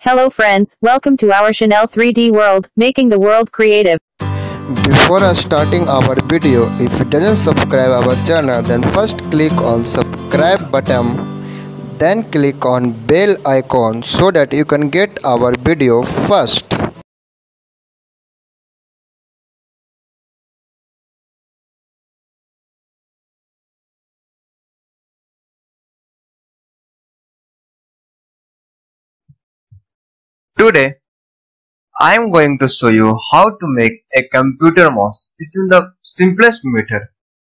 Hello friends, welcome to our Chanel 3D world, making the world creative. Before starting our video, if you didn't subscribe our channel, then first click on subscribe button, then click on bell icon so that you can get our video first. Today, I am going to show you how to make a computer mouse. This is the simplest method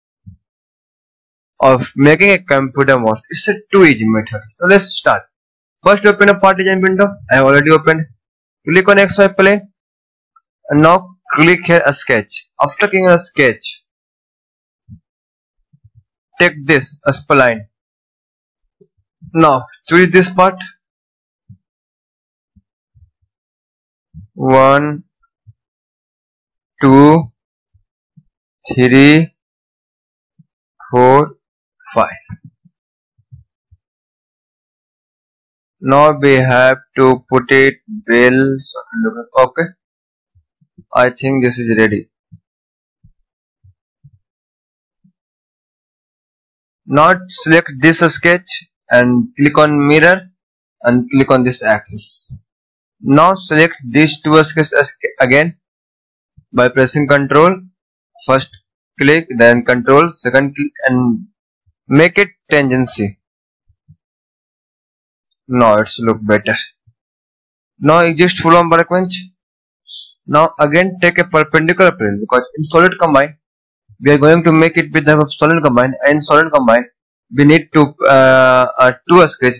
of making a computer mouse. It's a too easy method. So let's start. First open a part design window. I have already opened. Click on XY plane. And now click here a sketch. After clicking a sketch, take this as spline. Now choose this part. 1, 2, 3, 4, 5. Now we have to put it well. Okay, I think this is ready. Now select this sketch and click on mirror and click on this axis. Now select these two sketches again by pressing Ctrl. First click, then Ctrl, second click, and make it tangency. Now it's look better. Now exit from workbench. Now again take a perpendicular plane, because in solid combine we are going to make it with the solid combine, and solid combine we need to two sketch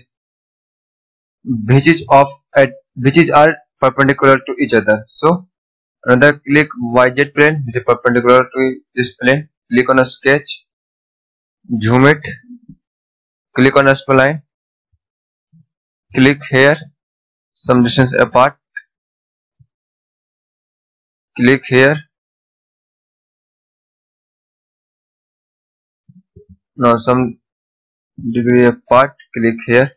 which are perpendicular to each other. So another click YZ plane which is perpendicular to this plane. Click on a sketch, zoom it, click on a spline, click here some distance apart, click here. Now some degree apart, click here.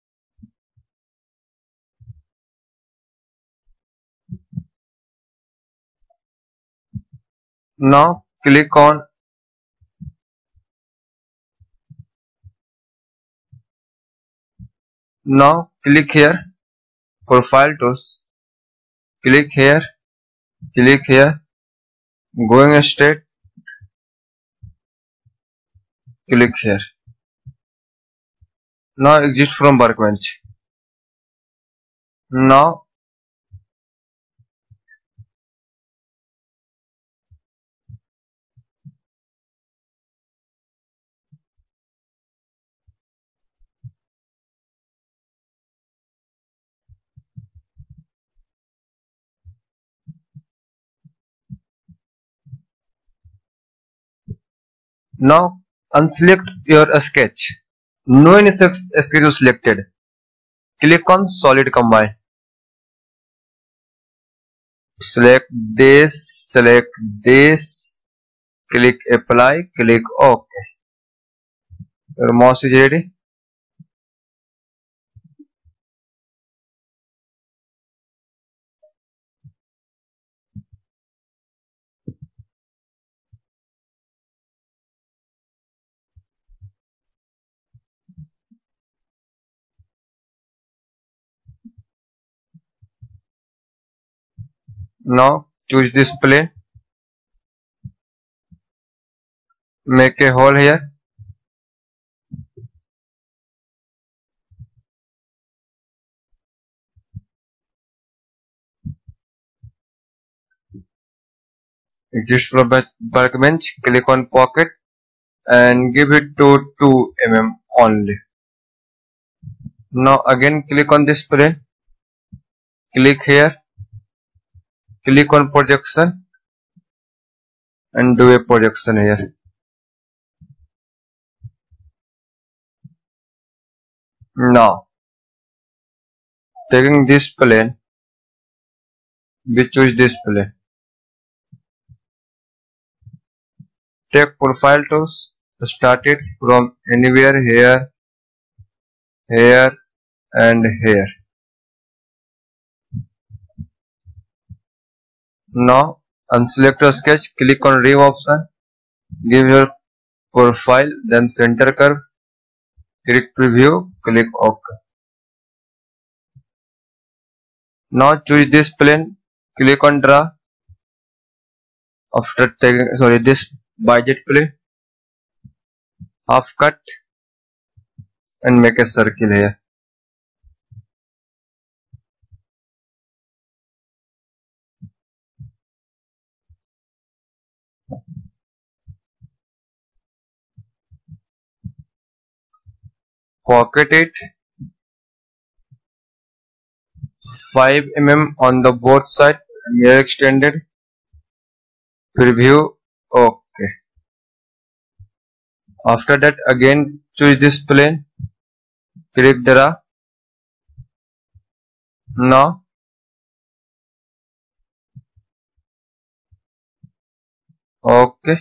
Now click on here, profile tools, click here, going straight, click here. Now exit from workbench. Now unselect your sketch. No any sketch is selected. Click on solid combine. Select this, click apply, click OK. Your mouse is ready. Now choose this plane, make a hole here, exit from workbench, click on pocket and give it to 2 mm only. Now again click on this plane, click here, click on projection and do a projection here. Now taking this plane, we choose this plane. Take profile tools, start it from anywhere here, here and here. Now unselect your sketch, click on Remove option, give your profile, then center curve, click preview, click OK. Now choose this plane, click on draw. After taking this budget plane, half cut and make a circle here. Pocket it 5 mm on the both side, near extended, preview, OK. After that again choose this plane, click draw. Now OK.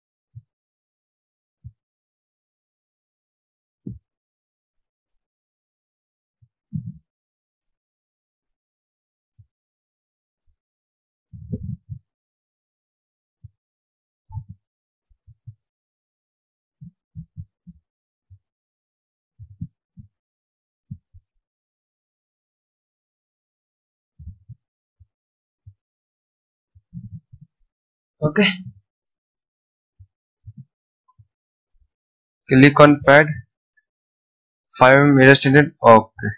Okay. Click on pad 5 mm mirror extended. Okay.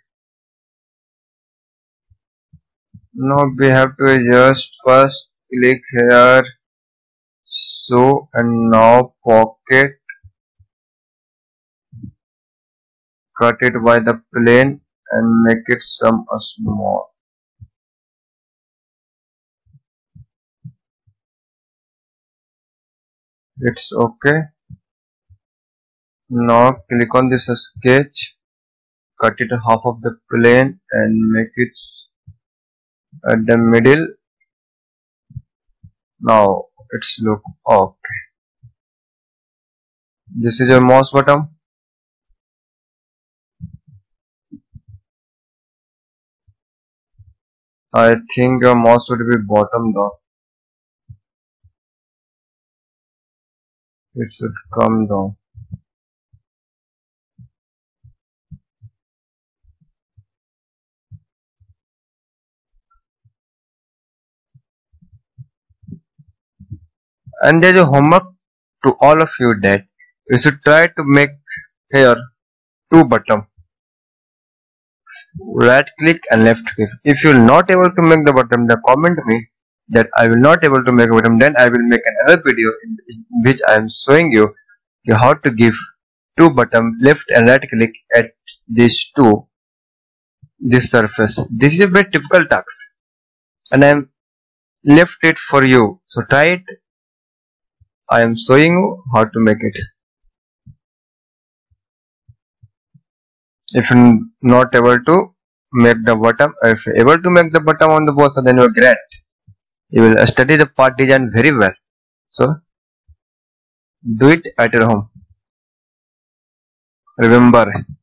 Now we have to adjust. First click here, so, and now pocket, cut it by the plane and make it some small. It's okay. Now click on this sketch, cut it half of the plane and make it at the middle. Now it's look okay. This is your mouse button. I think your mouse would be bottom down. It should come down. And there's a homework to all of you that you should try to make here 2 buttons. Right click and left click. If you are not able to make the button, then comment me that I will not able to make a button. Then I will make another video in which I am showing you how to give 2 buttons, left and right click at this surface. This is a very difficult task and I am left it for you. So try it. I am showing you how to make it. If you're not able to make the bottom, if you're able to make the bottom on the boss, then you're great. You will study the part design very well. So do it at your home. Remember,